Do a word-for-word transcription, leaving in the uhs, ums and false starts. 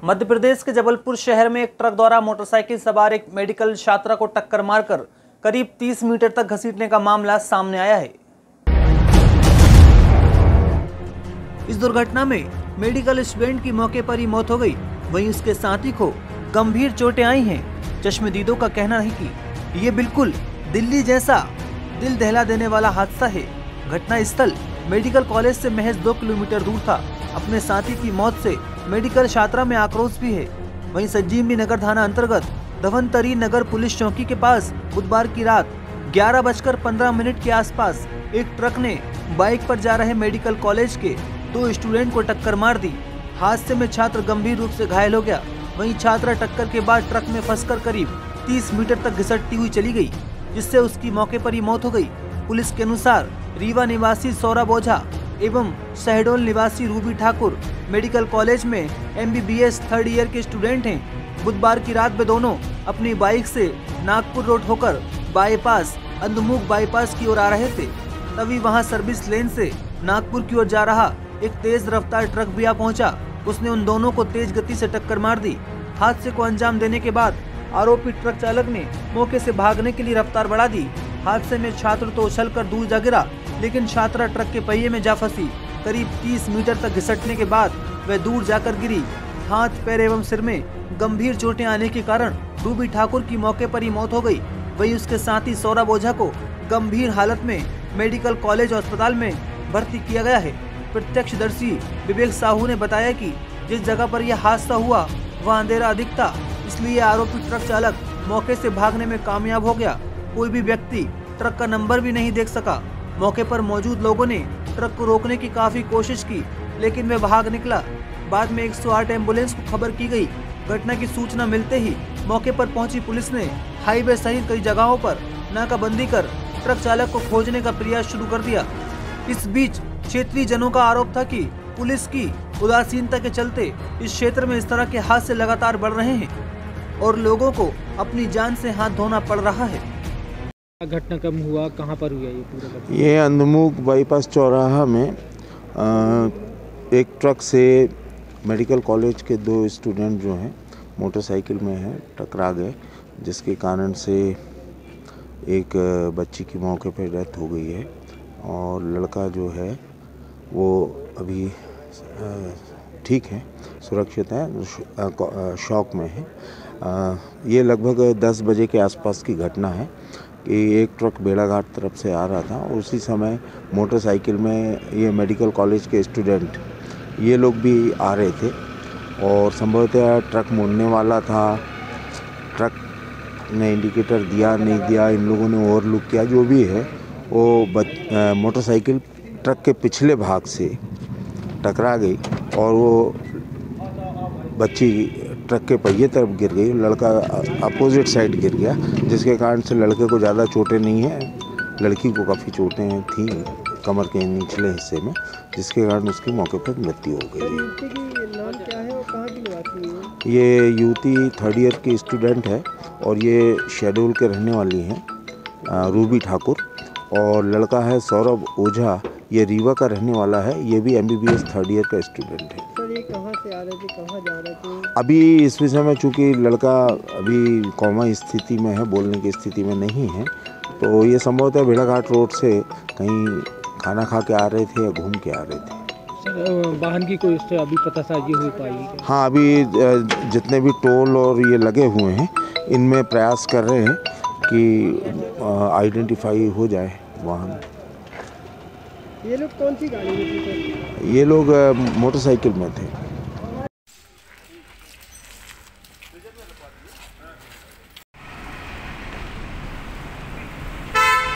मध्य प्रदेश के जबलपुर शहर में एक ट्रक द्वारा मोटरसाइकिल सवार एक मेडिकल छात्रा को टक्कर मारकर करीब तीस मीटर तक घसीटने का मामला सामने आया है। इस दुर्घटना में मेडिकल स्टूडेंट की मौके पर ही मौत हो गई, वहीं उसके साथी को गंभीर चोटें आई हैं। चश्मदीदों का कहना है कि ये बिल्कुल दिल्ली जैसा दिल दहला देने वाला हादसा है। घटना स्थल मेडिकल कॉलेज से महज दो किलोमीटर दूर था। अपने साथी की मौत से मेडिकल छात्रा में आक्रोश भी है। वहीं संजीवनी नगर थाना अंतर्गत धवंतरी नगर पुलिस चौकी के पास बुधवार की रात ग्यारह बजकर पंद्रह मिनट के आसपास एक ट्रक ने बाइक पर जा रहे मेडिकल कॉलेज के दो स्टूडेंट को टक्कर मार दी। हादसे में छात्र गंभीर रूप से घायल हो गया। वहीं छात्रा टक्कर के बाद ट्रक में फंसकर करीब तीस मीटर तक घिसटती हुई चली गई, जिससे उसकी मौके पर ही मौत हो गई। पुलिस के अनुसार रीवा निवासी सौरभ ओझा एवं शहडोल निवासी रूबी ठाकुर मेडिकल कॉलेज में एमबीबीएस थर्ड ईयर के स्टूडेंट हैं। बुधवार की रात में दोनों अपनी बाइक से नागपुर रोड होकर बाईपास अंधमुख बाईपास की ओर आ रहे थे। तभी वहां सर्विस लेन से नागपुर की ओर जा रहा एक तेज रफ्तार ट्रक भी आ पहुंचा। उसने उन दोनों को तेज गति से टक्कर मार दी। हादसे को अंजाम देने के बाद आरोपी ट्रक चालक ने मौके से भागने के लिए रफ्तार बढ़ा दी। हादसे में छात्र तो उछलकर दूर जा गिरा, लेकिन छात्रा ट्रक के पहिए में जा फंसी। करीब तीस मीटर तक घिसटने के बाद वह दूर जाकर गिरी। हाथ, पैर एवं सिर में गंभीर चोटें आने के कारण रूबी ठाकुर की मौके पर ही मौत हो गई। वहीं उसके साथी सौरभ ओझा को गंभीर हालत में मेडिकल कॉलेज अस्पताल में भर्ती किया गया है। प्रत्यक्षदर्शी विवेक साहू ने बताया कि जिस जगह पर यह हादसा हुआ वह अंधेरा अधिक था, इसलिए आरोपी ट्रक चालक मौके से भागने में कामयाब हो गया। कोई भी व्यक्ति ट्रक का नंबर भी नहीं देख सका। मौके पर मौजूद लोगों ने ट्रक को रोकने की काफी कोशिश की, लेकिन वह भाग निकला। बाद में एक सौ आठ एम्बुलेंस को खबर की गई। घटना की सूचना मिलते ही मौके पर पहुंची पुलिस ने हाईवे सहित कई जगहों पर नाकाबंदी कर ट्रक चालक को खोजने का प्रयास शुरू कर दिया। इस बीच क्षेत्रीय जनों का आरोप था कि पुलिस की उदासीनता के चलते इस क्षेत्र में इस तरह के हादसे लगातार बढ़ रहे हैं और लोगों को अपनी जान से हाथ धोना पड़ रहा है। घटना कब हुआ, कहां पर हुआ ये पूरा? ये अंधमुख बाईपास चौराहा में आ, एक ट्रक से मेडिकल कॉलेज के दो स्टूडेंट जो हैं मोटरसाइकिल में हैं टकरा गए, जिसके कारण से एक बच्ची की मौके पर डेथ हो गई है और लड़का जो है वो अभी ठीक है, सुरक्षित है, शॉक में है। आ, ये लगभग दस बजे के आसपास की घटना है कि एक ट्रक बेड़ाघाट तरफ से आ रहा था और उसी समय मोटरसाइकिल में ये मेडिकल कॉलेज के स्टूडेंट ये लोग भी आ रहे थे और संभवतः ट्रक मुड़ने वाला था। ट्रक ने इंडिकेटर दिया नहीं दिया, इन लोगों ने ओवरलुक किया, जो भी है वो मोटरसाइकिल ट्रक के पिछले भाग से टकरा गई और वो बच्ची ट्रक के पहिए तरफ गिर गई। लड़का अपोजिट साइड गिर गया, जिसके कारण से लड़के को ज़्यादा चोटें नहीं हैं, लड़की को काफ़ी चोटें थीं कमर के निचले हिस्से में, जिसके कारण उसकी मौके पर मृत्यु हो गई है। नाम क्या है और कहाँ की निवासी है? ये युवती थर्ड ईयर की स्टूडेंट है और ये शेड्यूल के रहने वाली हैं, रूबी ठाकुर, और लड़का है सौरभ ओझा, ये रीवा का रहने वाला है, ये भी एमबीबीएस थर्ड ईयर का स्टूडेंट है। सर ये कहाँ से आ रहे थे, कहाँ जा रहे थे? अभी इस विषय में चूँकि लड़का अभी कोमा स्थिति में है, बोलने की स्थिति में नहीं है, तो ये संभवतः भेड़ाघाट रोड से कहीं खाना खा के आ रहे थे या घूम के आ रहे थे। सर वाहन की कोई इससे अभी पतासाजी हो पाई? हाँ, अभी जितने भी टोल और ये लगे हुए हैं इनमें प्रयास कर रहे हैं कि आइडेंटिफाई हो जाए वाहन। ये लोग कौन सी गाड़ी में थे? ये लोग मोटरसाइकिल में थे।